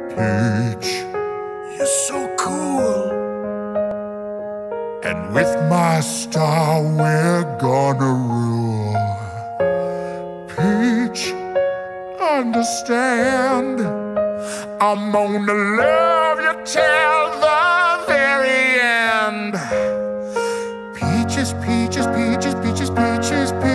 Peach, you're so cool. And with my star we're gonna rule. Peach, understand, I'm gonna love you till the very end. Peaches, peaches, peaches, peaches, peaches, peaches.